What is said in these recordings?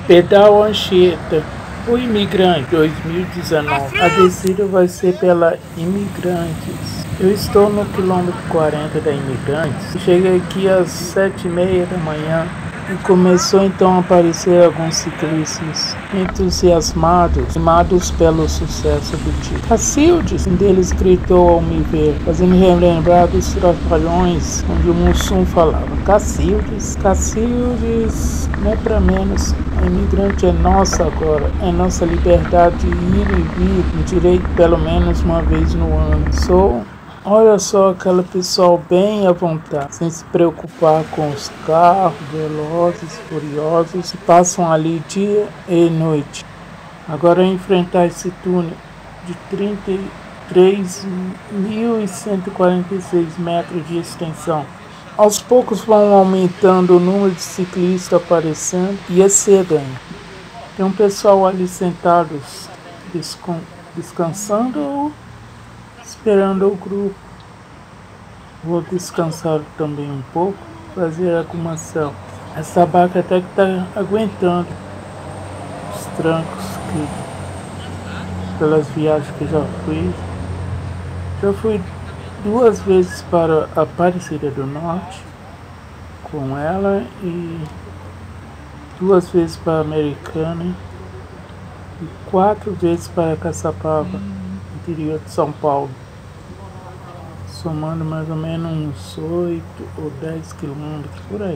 Pedal Anchieta, o Imigrante 2019. A descida vai ser pela Imigrantes. Eu estou no quilômetro 40 da Imigrantes. Cheguei aqui às 7h30 da manhã e começou então a aparecer alguns ciclistas entusiasmados, animados pelo sucesso do título. Cacildes, um deles gritou ao me ver, fazendo relembrar dos trapalhões onde o Mussum falava: Cacildes, Cacildes, não é pra menos. A Imigrante é nossa agora, é nossa liberdade de ir e vir, um direito pelo menos uma vez no ano. Olha só aquela pessoal bem à vontade, sem se preocupar com os carros velozes, furiosos, que passam ali dia e noite. Agora enfrentar esse túnel de 33.146 metros de extensão. Aos poucos vão aumentando o número de ciclistas aparecendo e é cedo ainda. Tem um pessoal ali sentados descansando ou esperando o grupo. Vou descansar também um pouco, fazer alguma ação. Essa barca até que está aguentando os trancos pelas viagens que já fiz. Já fui 2 vezes para Aparecida do Norte com ela e 2 vezes para Americana e 4 vezes para Caçapava, interior de São Paulo, somando mais ou menos uns 8 ou 10 quilômetros por aí.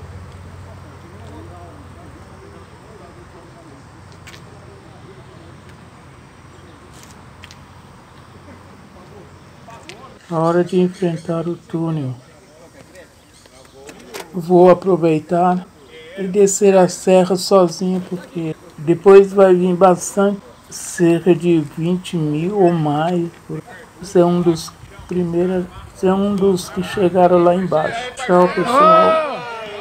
A hora de enfrentar o túnel. Vou aproveitar e descer a serra sozinho, porque depois vai vir bastante, cerca de 20.000 ou mais. Você é um dos primeiros, você é um dos que chegaram lá embaixo. Tchau, pessoal.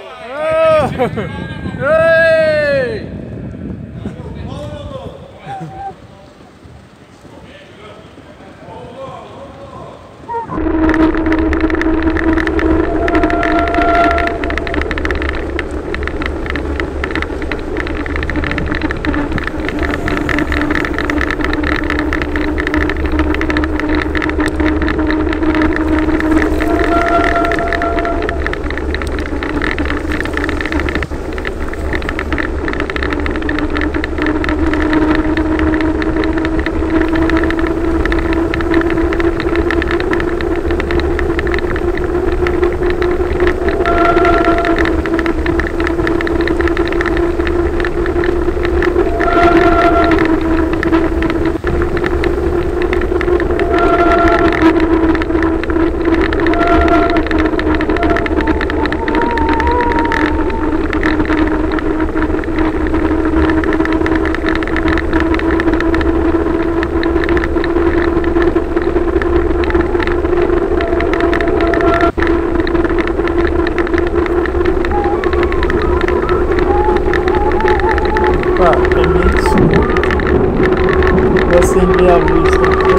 Vou acender a luz também.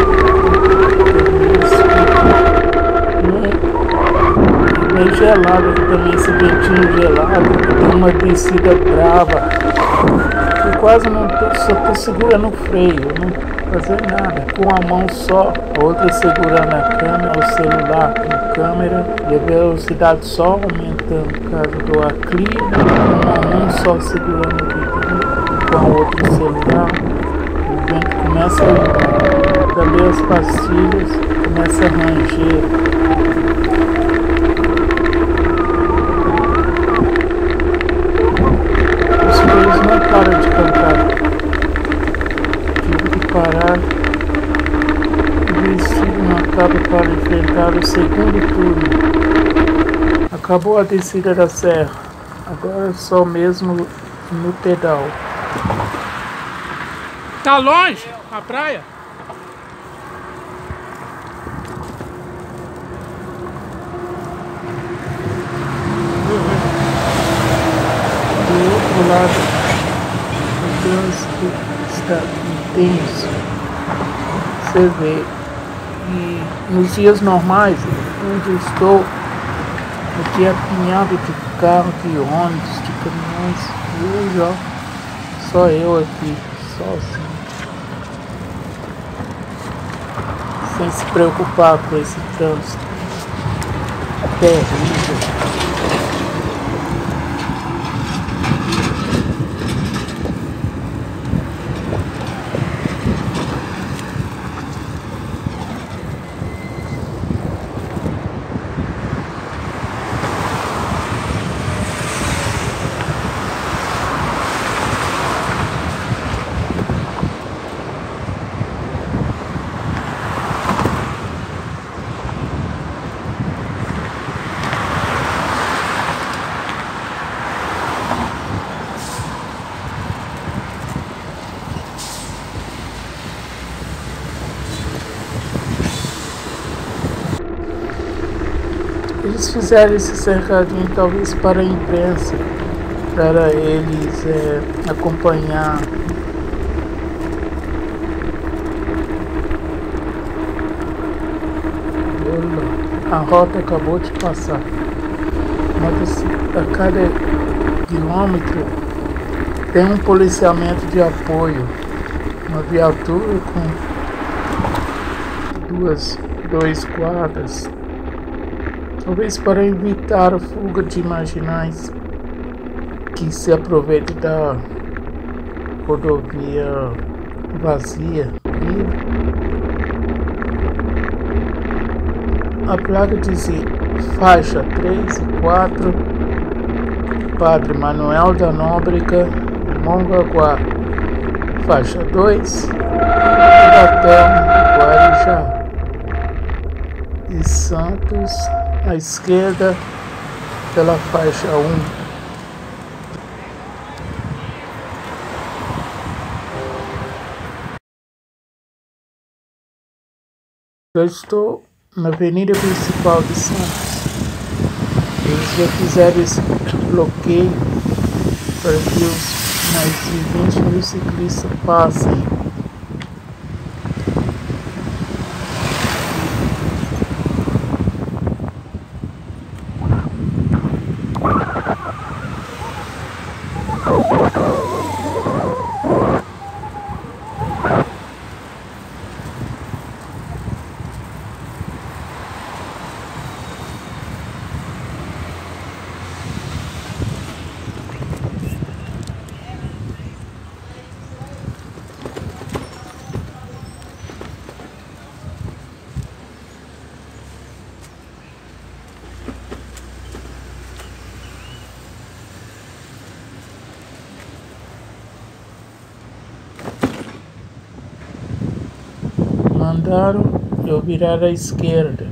Meio gelado aqui também, esse ventinho gelado. Tem uma descida brava. Eu quase não tô, só tô segurando o freio, não tô fazendo nada. Com a mão só, a outra segurando a câmera, o celular com câmera. E a velocidade só aumentando por causa do aclive. Com a mão só segurando o vídeo, com a outra celular. O vento começa a limpar, também as pastilhas começam a ranger. Os filhos não param de cantar. Tive que parar. O vestido não acaba para enfrentar o segundo turno. Acabou a descida da serra. Agora só mesmo no pedal. Tá longe a praia? Do outro lado, o trânsito está intenso. Você vê. E nos dias normais, onde eu estou, aqui é apinhado de carro, de ônibus, de caminhões. E hoje, ó. só eu aqui, sozinho. Sem se preocupar com esse trânsito terrível. Eles fizeram esse cercadinho talvez para a imprensa, para eles acompanhar a rota acabou de passar. A cada quilômetro tem um policiamento de apoio, uma viatura com dois guardas. Talvez para evitar a fuga de marginais que se aproveitem da rodovia vazia. A placa dizia faixa 3 e 4, Padre Manuel da Nóbrega, Mongaguá, faixa 2, Ibatel, Guarujá e Santos, à esquerda pela faixa 1. Eu estou na avenida principal de Santos. Eles já fizeram esse bloqueio para que os mais de 20 mil ciclistas passem. Mandaram eu virar à esquerda.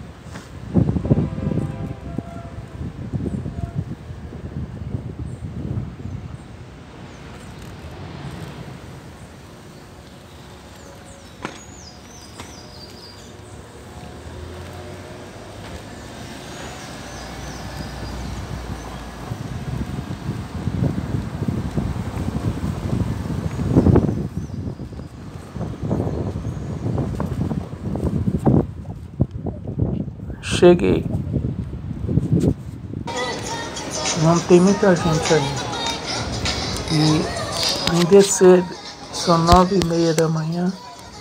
Cheguei. Não tem muita gente ainda. E ainda é cedo. São 9h30 da manhã.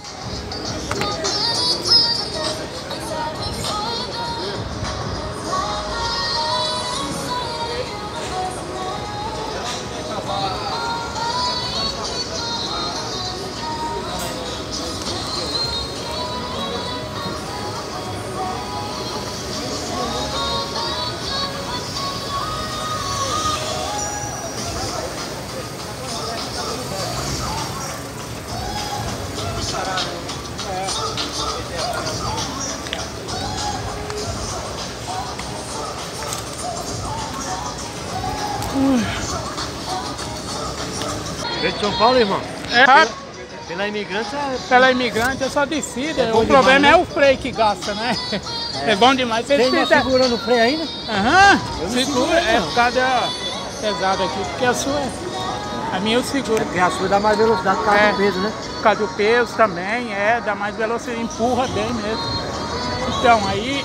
Veio de São Paulo, irmão? Pela imigrante Pela imigrante é só descida. O problema é o freio que gasta, né? É bom demais. Você ainda segurando o freio ainda? Aham, segura. É por causa pesada aqui, porque a sua a minha eu seguro. É porque a sua dá mais velocidade por causa do peso, né? Por causa do peso também, dá mais velocidade, empurra bem mesmo. Então, aí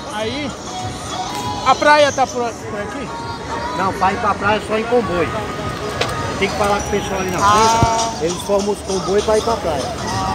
a praia tá por aqui? Não, para ir pra praia é só em comboio. tem que falar com o pessoal ali na frente, eles formam os comboios para ir pra praia.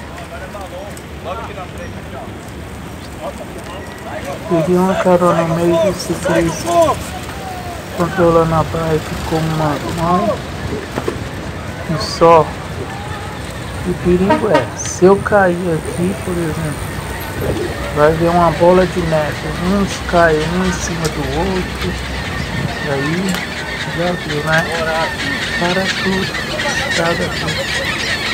Peguei uma carona no meio do ciclista, controlando a bike com uma mão e só. O perigo é, se eu cair aqui, por exemplo, vai ver uma bola de neve, uns caem um em cima do outro, aí já viu, né? Para tudo, estraga tudo.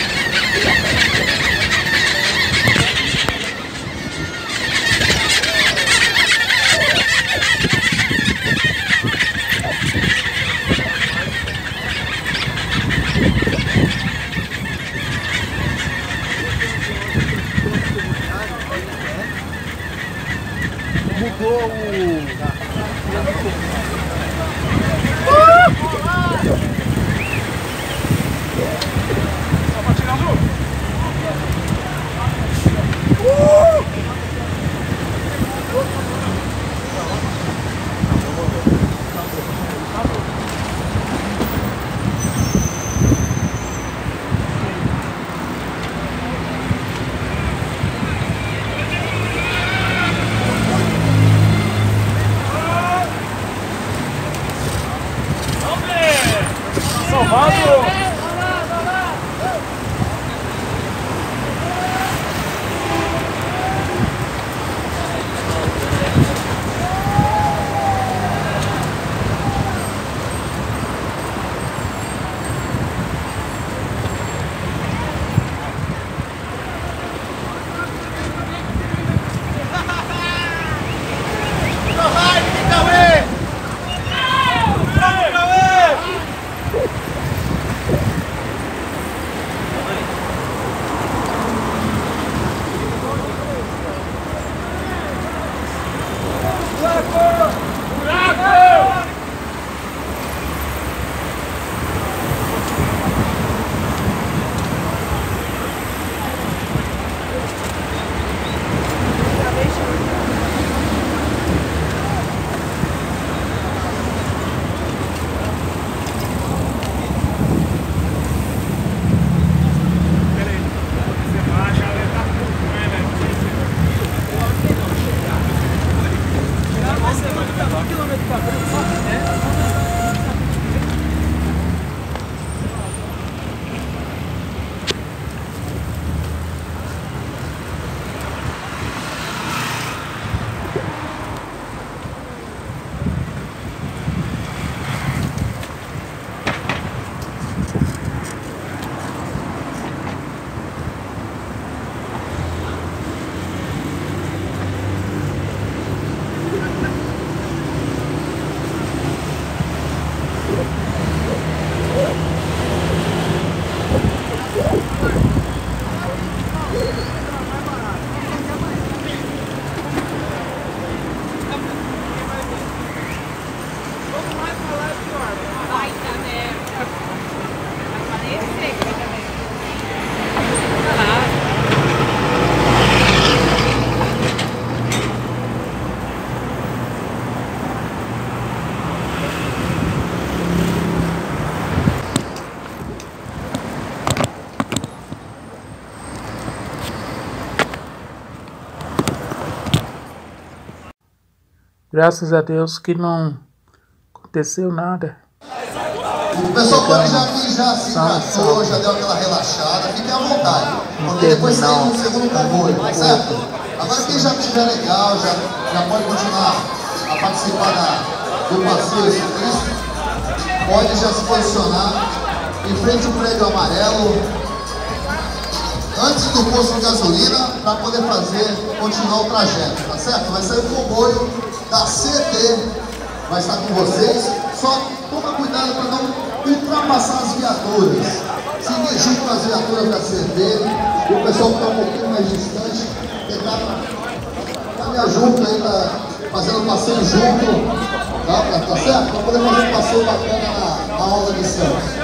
Mudou o... Graças a Deus que não aconteceu nada. O pessoal pode já se hidratou, já deu aquela relaxada, fique à vontade. Porque depois tem um segundo comboio, tá certo? Agora quem já estiver legal, já pode continuar a participar do passeio ciclista, pode já se posicionar em frente ao prédio amarelo, antes do posto de gasolina, para poder continuar o trajeto, tá certo? Vai sair o comboio da CET, vai estar com vocês, só toma cuidado para não ultrapassar as viaturas. Se vir junto com as viaturas da CET, e o pessoal que está um pouquinho mais distante, tentar caminhar junto aí, fazendo passeio junto, tá certo? Para poder fazer um passeio bacana na aula de Santos.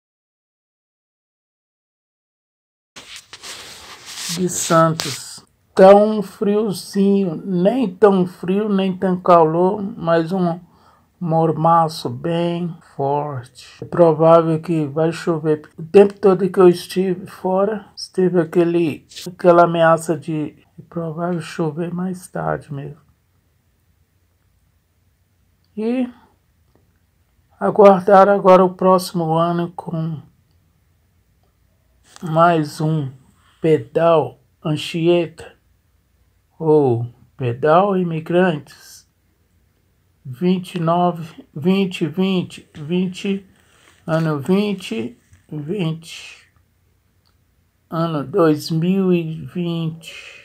De Santos Tá um friozinho, nem tão frio, nem tão calor, mas um mormaço bem forte. É provável que vai chover. O tempo todo que eu estive fora, esteve aquela ameaça de provável chover mais tarde mesmo. E aguardar agora o próximo ano com mais um pedal Anchieta ou pedal Imigrantes 29, 2020, ano 2020, ano 2020.